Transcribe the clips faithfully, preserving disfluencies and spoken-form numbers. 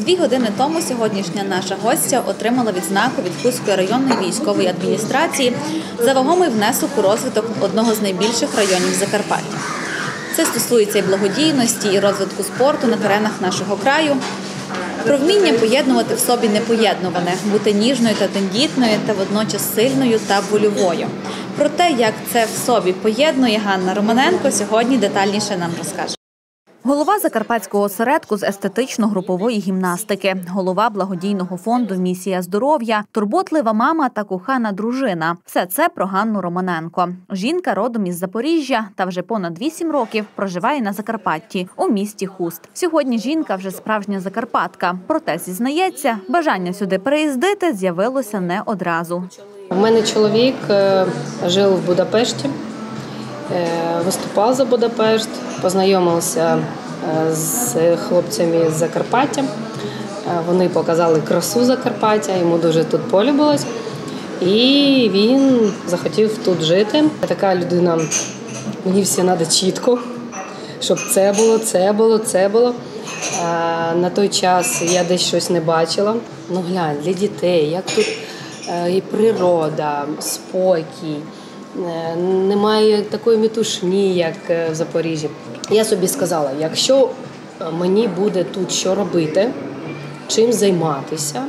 Дві години тому сьогоднішня наша гостя отримала відзнаку від Хуської районної військової адміністрації за вагомий внесок у розвиток одного з найбільших районів Закарпаття. Це стосується і благодійності, і розвитку спорту на теренах нашого краю. Про вміння поєднувати в собі непоєднуване, бути ніжною та тендітною, та водночас сильною та вольовою. Про те, як це в собі поєднує Ганна Романенко, сьогодні детальніше нам розкаже. Голова Закарпатського осередку з естетично-групової гімнастики, голова благодійного фонду «Місія здоров'я», турботлива мама та кохана дружина. Все це про Ганну Романенко. Жінка родом із Запоріжжя та вже понад вісім років проживає на Закарпатті, у місті Хуст. Сьогодні жінка вже справжня закарпатка. Проте, зізнається, бажання сюди переїздити з'явилося не одразу. У мене чоловік жив в Будапешті, виступав за Будапешт, познайомився з хлопцями з Закарпаття. Вони показали красу Закарпаття, йому дуже тут полюбилось. І він захотів тут жити. Така людина, мені всі треба чітко, щоб це було, це було, це було. На той час я десь щось не бачила. Ну глянь, для дітей, як тут і природа, спокій. Немає такої метушні, як в Запоріжжі. Я собі сказала, якщо мені буде тут що робити, чим займатися,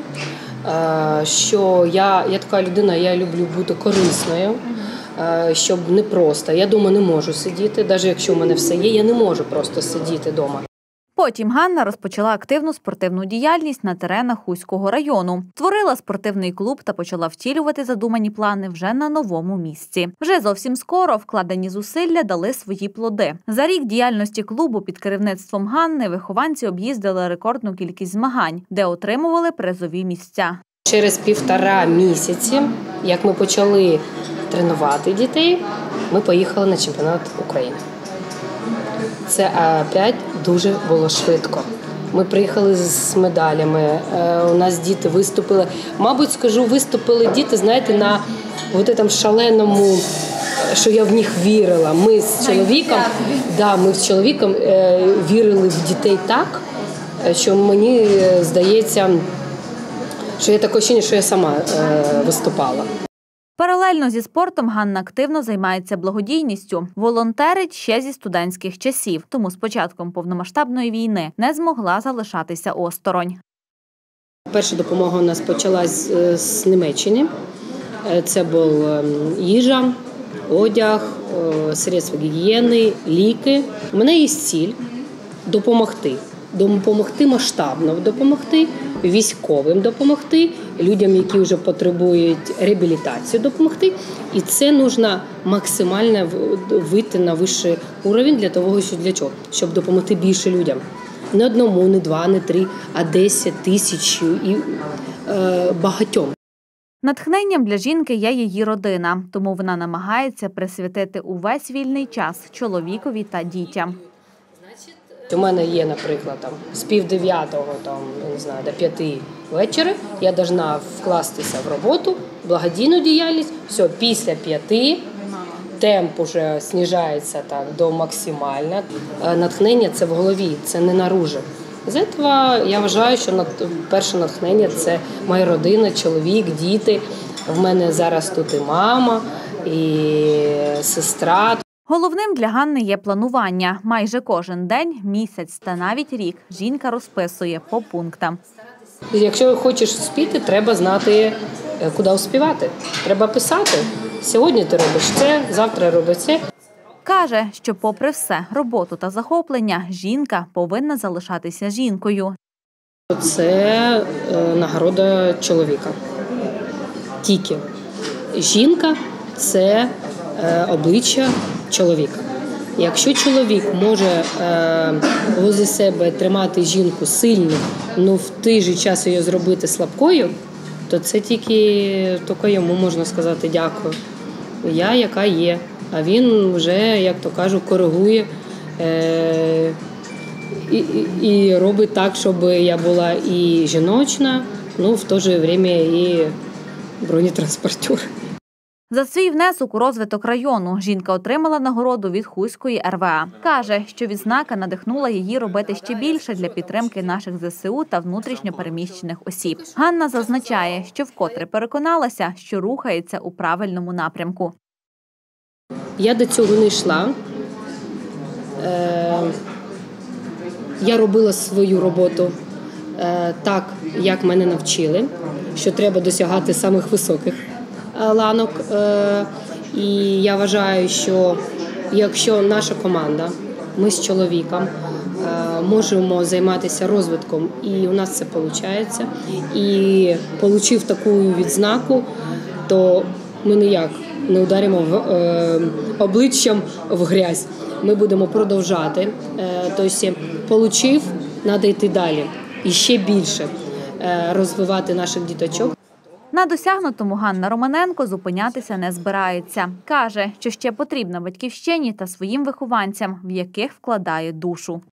що я, я така людина, я люблю бути корисною, щоб не просто. Я вдома не можу сидіти, навіть якщо в мене все є, я не можу просто сидіти вдома. Потім Ганна розпочала активну спортивну діяльність на теренах Хуського району. Створила спортивний клуб та почала втілювати задумані плани вже на новому місці. Вже зовсім скоро вкладені зусилля дали свої плоди. За рік діяльності клубу під керівництвом Ганни вихованці об'їздили рекордну кількість змагань, де отримували призові місця. Через півтора місяці, як ми почали тренувати дітей, ми поїхали на чемпіонат України. Це опять дуже було швидко. Ми приїхали з медалями, у нас діти виступили. Мабуть, скажу, виступили діти, знаєте, на от цьому шаленому, що я в них вірила. Ми з чоловіком, да, ми з чоловіком вірили в дітей так, що мені здається, що я таке відчуття, що я сама виступала. Паралельно зі спортом Ганна активно займається благодійністю. Волонтерить ще зі студентських часів, тому з початком повномасштабної війни не змогла залишатися осторонь. Перша допомога у нас почалась з Німеччини. Це був їжа, одяг, средства гігієни, ліки. У мене є ціль – допомогти. Допомогти масштабно, допомогти військовим, допомогти людям, які вже потребують реабілітації, допомогти. І це потрібно максимально вийти на вищий рівень для того, що для чого? Щоб допомогти більше людям. Не одному, не два, не три, а десять тисяч і е, багатьом. Натхненням для жінки є її родина, тому вона намагається присвятити увесь вільний час чоловікові та дітям. У мене є, наприклад, там, з пів дев'ятого там, не знаю, до п'яти вечора я повинна вкластися в роботу, благодійну діяльність. Все, після п'яти темп вже знижається так, до максимально. Натхнення – це в голові, це не наружу. З цього я вважаю, що перше натхнення – це моя родина, чоловік, діти. В мене зараз тут і мама, і сестра. Головним для Ганни є планування. Майже кожен день, місяць та навіть рік жінка розписує по пунктам. Якщо хочеш успіти, треба знати, куди успівати. Треба писати. Сьогодні ти робиш це, завтра робиш це. Каже, що попри все, роботу та захоплення, жінка повинна залишатися жінкою. Це нагорода чоловіка. Тільки жінка – це обличчя чоловіка. Якщо чоловік може е, возле себе тримати жінку сильно, але в той же час її зробити слабкою, то це тільки, тільки йому можна сказати дякую. Я яка є, а він вже, як то кажуть, коригує е, і, і, і робить так, щоб я була і жіночна, ну в то же время і бронетранспортер. За свій внесок у розвиток району жінка отримала нагороду від Хуської ер ве а. Каже, що відзнака надихнула її робити ще більше для підтримки наших зе се у та внутрішньо переміщених осіб. Ганна зазначає, що вкотре переконалася, що рухається у правильному напрямку. Я до цього не йшла. Я робила свою роботу так, як мене навчили, що треба досягати самих високих ланок. І я вважаю, що якщо наша команда, ми з чоловіком можемо займатися розвитком, і у нас це виходить, і отримав таку відзнаку, то ми ніяк не ударимо в, е, обличчям в грязь. Ми будемо продовжати. Е, тобто, получив, треба йти далі. І ще більше е, розвивати наших діточок. На досягнутому Ганна Романенко зупинятися не збирається. Каже, що ще потрібна батьківщині та своїм вихованцям, в яких вкладає душу.